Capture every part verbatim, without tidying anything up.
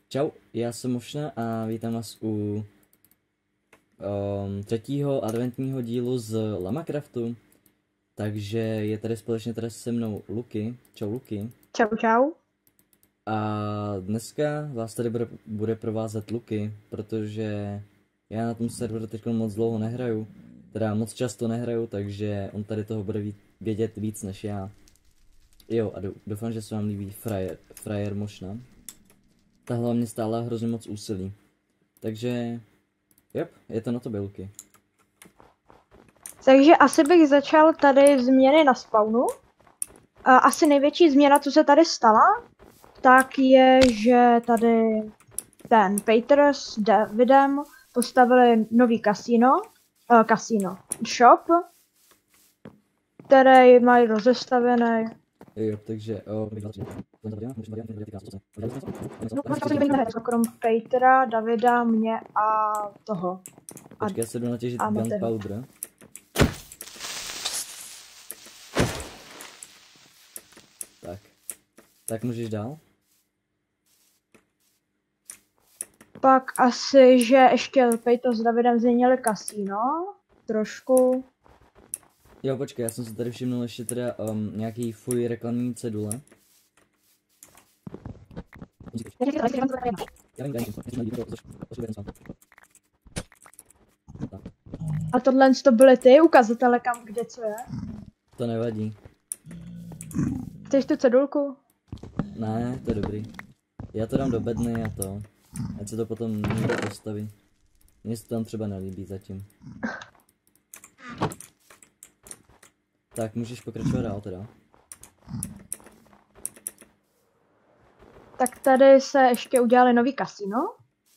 Čau, já jsem Mošna a vítám vás u um, třetího adventního dílu z Lamacraftu. Takže je tady společně tady se mnou Luky. Čau Luky. Čau čau. A dneska vás tady bude, bude provázet Luky, protože já na tom serveru teď moc dlouho nehraju. Teda moc často nehraju, takže on tady toho bude vědět víc než já. Jo, a doufám, že se vám líbí frajer, frajer Mošna. Ta hlavně stála hrozně moc úsilí. Takže, jep, je to na tobě, Luky. Takže asi bych začal tady změny na spawnu. A asi největší změna, co se tady stala, tak je, že tady ten Peter s Davidem postavili nový kasino, uh, kasino, shop, který mají rozestavený. Jo, takže, o, Krom Petera, Davida, mě a toho. Počkej, já se jdu natěžit gunpowder. Tak. Tak můžeš dál? Pak asi, že ještě Peter s Davidem změnili kasino. Trošku. Jo, počkej, já jsem si tady všimnul ještě teda um, nějaký fuj reklamní cedule. A tohle to byly ty ukazatele, kam kde co je? To nevadí. Chceš tu cedulku? Ne, to je dobrý. Já to dám do bedny a to. Ať se to potom někdo postaví. Mně se to tam třeba nelíbí zatím. Tak, můžeš pokračovat dál teda. Tak tady se ještě udělali nový kasino.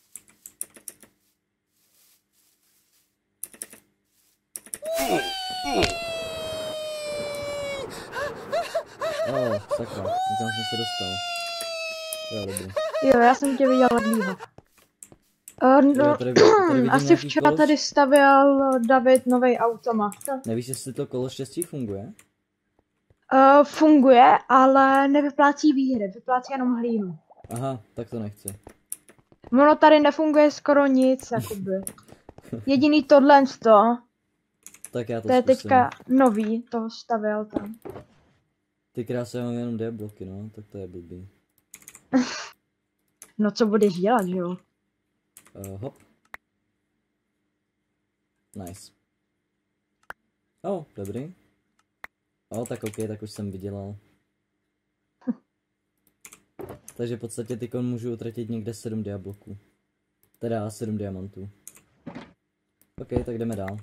Oh, sakra, někam jsem se dostal. Jo, dobrý. Jo, já jsem tě viděl dlího. Uh, no, jo, tady, tady asi včera kolo... tady stavěl David nový automat. Nevíš, jestli to kolo štěstí funguje? Uh, funguje, ale nevyplácí výhry, vyplácí jenom hlínu. Aha, tak to nechci. Ono tady nefunguje skoro nic, jakoby. Jediný tohle to. Tak já to To je zkusím. teďka nový, to stavěl tam. Ty krásy, já mám jenom dvě bloky, no, tak to je blbý. No co budeš dělat, že jo? Uh, hop. Nice. Oh, dobrý. Oh, tak ok, tak už jsem vydělal. Takže v podstatě tykon můžu utratit někde sedm diabloků. Teda sedm diamantů. Ok, tak jdeme dál.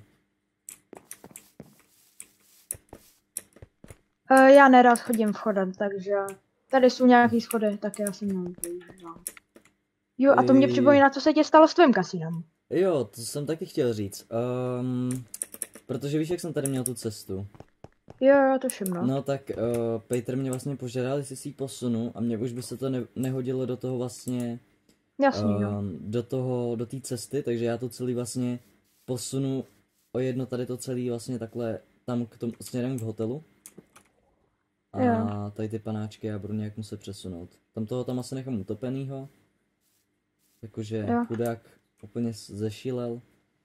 Uh, já nerad chodím vchodem, takže tady jsou nějaký schody, tak já si měl využívám. Jo, a to mě připomíná, co se tě stalo s tvým kasinem. Jo, to jsem taky chtěl říct. Um, protože víš, jak jsem tady měl tu cestu. Jo, jo, to všimno. No tak uh, Peter mě vlastně požádal, jestli si ji posunu a mě už by se to ne nehodilo do toho vlastně... Jasný, uh, no. Do toho, do té cesty, takže já to celý vlastně posunu o jedno tady to celý vlastně takhle tam k tomu, směrem k hotelu. A jo. tady ty panáčky já budu nějak muset přesunout. Tam toho tam asi nechám utopenýho. Jakože chudák úplně zešílel.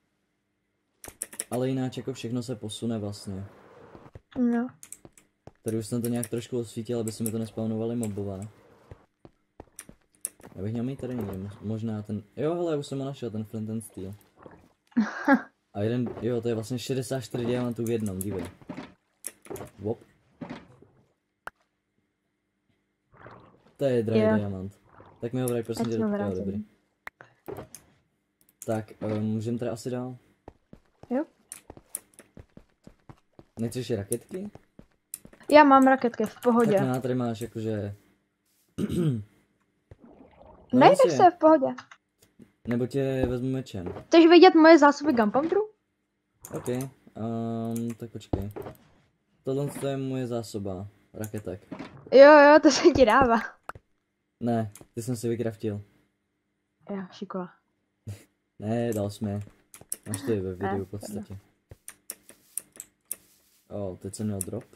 Ale jináč jako všechno se posune vlastně. No. Tady už jsem to nějak trošku osvítil, aby se mi to nespawnovali mobové. Já bych měl mít tady někde, možná ten, jo hele, už jsem ho našel, ten Flint and Steel. A jeden, jo, to je vlastně šedesát čtyři diamantů v jednom, dívej. Wop. To je drahý yeah. diamant. Tak mi ho vraj prosím tě, jo, dobrý. Tak, um, můžeme tady asi dál? Jo. Nechceš raketky? Já mám raketky, v pohodě. Tak na tady máš jakože... no, nejde se, v pohodě. Nebo tě vezmu mečem. Chceš vidět moje zásoby gunpowderu? Ok, um, tak počkej. Tohle je moje zásoba raketek. Jo, jo, to se ti dává. Ne, ty jsem si vykraftil. Jo, šikola. Ne, dal jsi mi. Máš to i ve videu v podstatě. O, oh, teď jsem měl drop.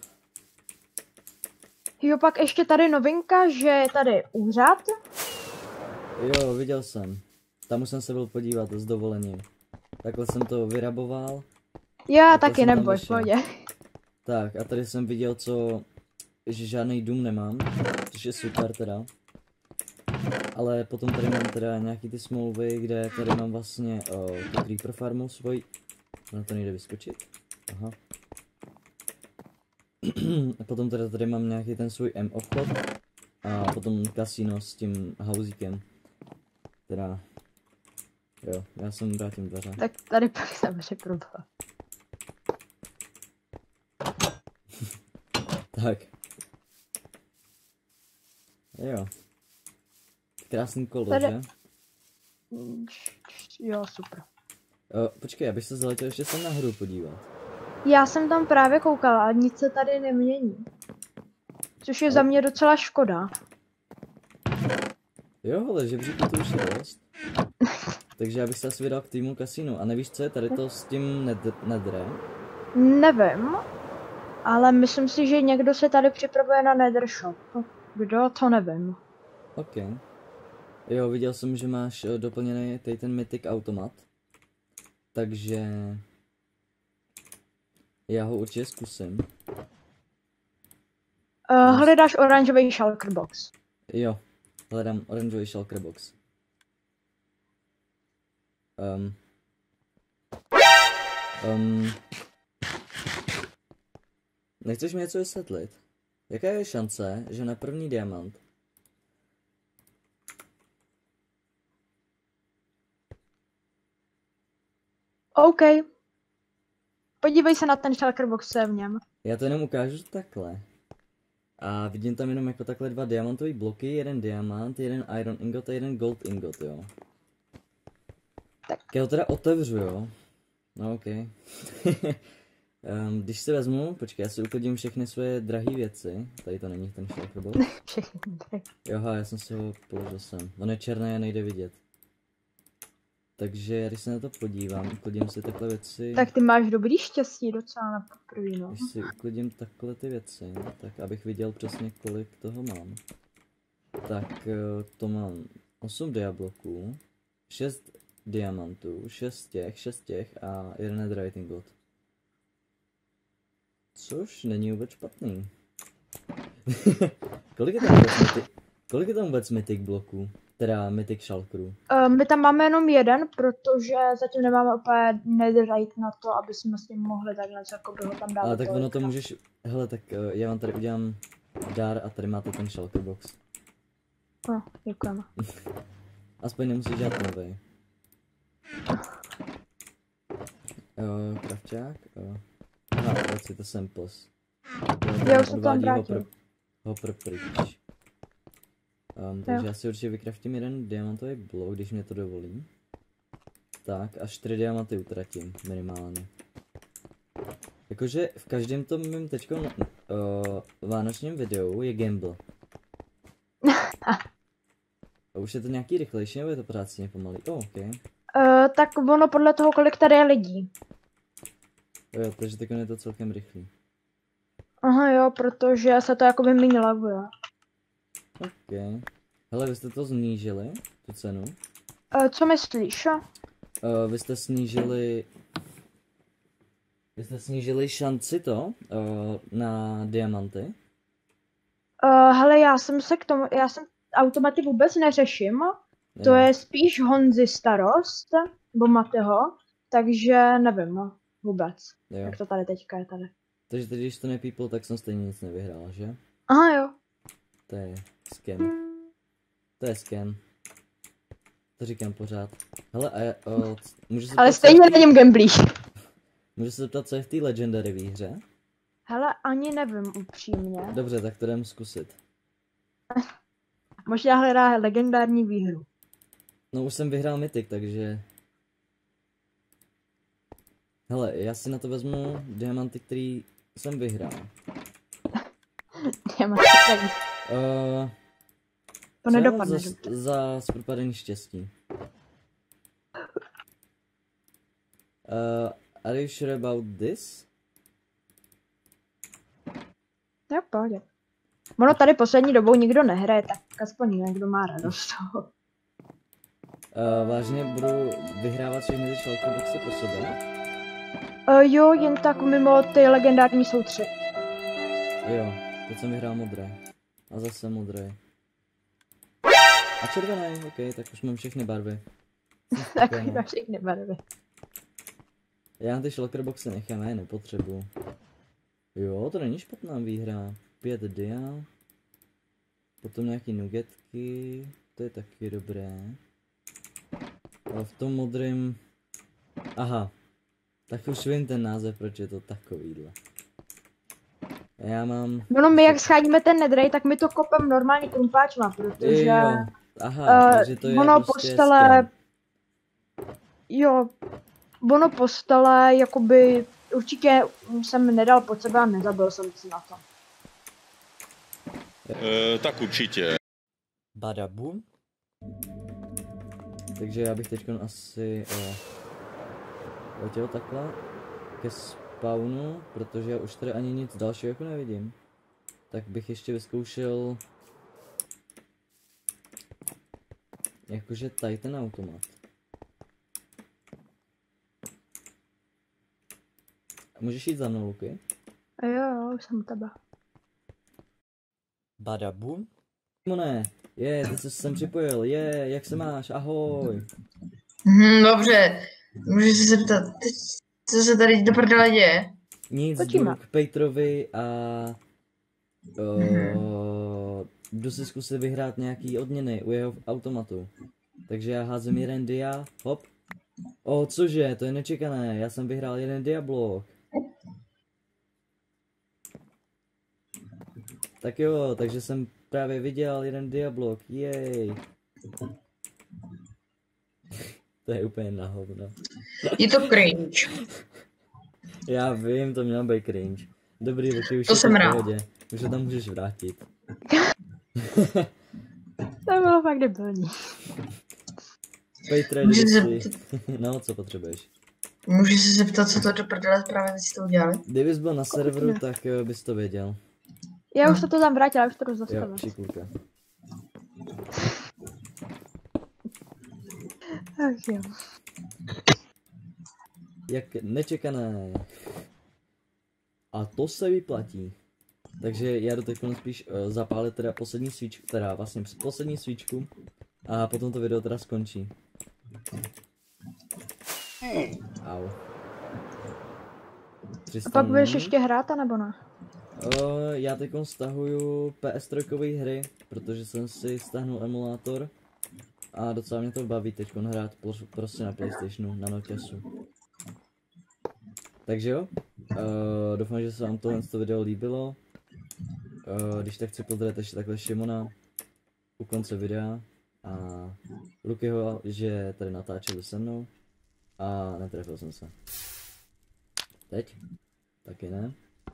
Jo, pak ještě tady novinka, že je tady úřad. Jo, viděl jsem. Tam už jsem se byl podívat s dovolením. Takhle jsem to vyraboval. Já taky, neboj, v pohodě. Tak a tady jsem viděl, co, že žádný dům nemám, což je super teda. Ale potom tady mám teda nějaký ty smlouvy, kde tady mám vlastně o, tu creeper farmu svoji. Na to nejde vyskočit. Aha. A potom teda tady mám nějaký ten svůj M obchod. A potom kasino s tím hauzíkem. Teda... Jo, já jsem vrátím dveře. Tak tady pak jsem připravoval. Tak. Jo. Krásný kolo, tady... že? Jo, super. O, počkej, abych se zaletěl ještě sem nahoru podívat. Já jsem tam právě koukala a nic se tady nemění. Což je o. za mě docela škoda. Jo, ale žebříku to už je dost. Takže já bych se asi vydal k týmu kasínu. A nevíš, co je tady to s tím ned nedre? Nevím. Ale myslím si, že někdo se tady připravuje na Nether Shop. Kdo, to nevím. OK. Jo, viděl jsem, že máš doplněný tady ten Mythic automat. Takže... Já ho určitě zkusím. Uh, hledáš oranžový shulker box. Jo, hledám oranžový shulker box. Um. Um. Nechceš mi něco vysvětlit? Jaká je šance, že na první diamant OK. Podívej se na ten shulker box, co je v něm. Já to jenom ukážu takhle. A vidím tam jenom jako takhle dva diamantové bloky, jeden diamant, jeden iron ingot a jeden gold ingot, jo. Tak. Já ho teda otevřu, jo. No ok. um, když si vezmu, počkej, já si uklidím všechny svoje drahé věci. Tady to není ten shulker box. Všechny drahé. Joha, já jsem si ho položil sem. On je černý a nejde vidět. Takže když se na to podívám, uklidím si takhle věci. Tak ty máš dobrý štěstí docela na poprvé, no. Když si uklidím takhle ty věci, tak abych viděl přesně kolik toho mám. Tak to mám osm diabloků, šest diamantů, šest těch, šest těch a jeden netherite ingot. Což není vůbec špatný. kolik je tam vůbec mythic, kolik je tam vůbec mythic bloků? Teda mythic shulkerů. Uh, my tam máme jenom jeden, protože zatím nemáme úplně netherite na to, aby jsme s tím mohli takhle jako by ho tam dát. Ale tak ono to můžeš, hele tak uh, já vám tady udělám dár a tady máte ten shulker box. No, děkujeme. Aspoň nemusíš dělat novej. Jo, krafťák. Jo. Aha, let's see the samples. Já už se tam vrátil. Hopper pryč. Um, takže já si určitě vykraftím jeden diamantový blok, když mě to dovolí. Tak a čtyři diamanty utratím, minimálně. Jakože v každém tom mým teďko uh, vánočním videu je gamble. A už je to nějaký rychlejší, nebo je to pořád stejně pomalý? Oh, ok. Uh, tak ono podle toho, kolik tady je lidí. Jo, takže teď je to celkem rychlý. Aha jo, protože se to jakoby méně laguje. Ok. Hele, vy jste to snížili, tu cenu? Uh, co myslíš? Uh, vy jste snížili... Vy jste snížili šanci to, uh, na diamanty? Uh, hele, já jsem se k tomu, já jsem automaty vůbec neřeším. To je spíš Honzi starost, nebo Mateho, takže nevím vůbec, jo. Jak to tady teďka je tady. Takže teď, když to nepípl, tak jsem stejně nic nevyhrál, že? Aha jo. To je scam. To je scam. To říkám pořád. Hele, a já, o, můžu se Ale stejně na něm gamblíš. Můžu se zeptat, co je v té Legendary výhře? Hele, ani nevím upřímně. Dobře, tak to jdem zkusit. Možná hledá legendární výhru. No už jsem vyhrál Mythic, takže... Hele, já si na to vezmu diamanty, který jsem vyhrál. Diamanty, uh, to nedopadne. Za, za propadení štěstí. Uh, are you sure about this? Jo, pohodě. Ono tady poslední dobou nikdo nehraje, tak aspoň někdo má radost z toho. Uh, vážně budu vyhrávat všechny ty šalkoboxy po sobě? Uh, jo, jen tak mimo ty legendární jsou tři. Jo, teď jsem vyhrál modré. A zase modré. A červený, ok, tak už mám všechny barvy. Tak máš všechny barvy. Já na ty shulkerboxy nechám, já je nepotřebuju. Jo, to není špatná výhra. Pět dia. Potom nějaký nugetky. To je taky dobré. Ale v tom modrém... Aha. Tak už vím ten název, proč je to takovýhle. Já mám... No, my jak scháníme ten nedrej, tak my to kopem normálně krumpáčma, protože... Jo. Aha, uh, takže to je ono prostě postele... skem. Jo, ono postele, jakoby... Určitě jsem nedal pod sebe a nezabil jsem si na to. E, tak určitě. Badabu. Takže já bych teď asi o, letěl takhle ke spawnu, protože já už tady ani nic dalšího jako nevidím. Tak bych ještě vyzkoušel jakože tady ten automat. Můžeš jít za mnou, Luky? Jo, jo, už jsem u tebe. Badabu. Simone, je, ty jsi sem připojil, je, jak se máš, ahoj. Hmm, dobře, můžeš se zeptat, teď, co se tady do prdele děje? Nic, Točíme. jdu k Petrovi a o, jdu si zkusit vyhrát nějaký odměny u jeho automatu. Takže já házím jeden dia, hop. O, cože, to je nečekané, já jsem vyhrál jeden diablok. Tak jo, takže jsem právě viděl jeden diablok, jej. To je úplně na hovno. Je to cringe. Já vím, to měl být cringe. Dobrý, Luky, už To je jsem v rád. pohodě. Už se tam můžeš vrátit. To bylo fakt debilní. Petre, Můžeš se kdyby si... zeptat, No, co potřebuješ? můžeš se zeptat, co to do prdele právě teď jste udělali? Kdybys byl na serveru, ne. tak jo, bys to věděl. Já už se to tam vrátila, už to jdu Jo, zastavit. šikulka. Ach jo. Jak nečekané. A to se vyplatí. Takže já do teď spíš uh, zapálit teda poslední svíčku, teda vlastně poslední svíčku. A potom to video teda skončí. Au. A pak budeš ještě hrát, nebo ne? Uh, já teď stahuju P S tři hry, protože jsem si stáhnul emulátor a docela mě to baví teď hrát prostě na PlayStationu, na Nokiasu. Takže jo, uh, doufám, že se vám tohle video líbilo. Uh, když tak chci pozdravit ještě takhle Šimona u konce videa a Lukyho, že tady natáčeli se mnou a netrefil jsem se. Teď? Taky ne.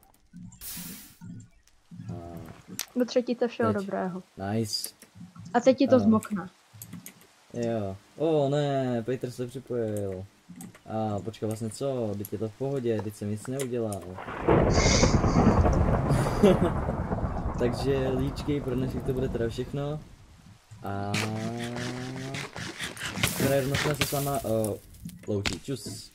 A Do třetíte všeho Teď. dobrého. nice. A teď ti to Ano. zmokne. Jo. O ne, Petr se připojil. A počkej, vlastně co? Teď je to v pohodě, teď jsem nic neudělal. Takže líčky, pro dnešek to bude teda všechno. A... Teda jednotně se s váma uh, loučí. Čus.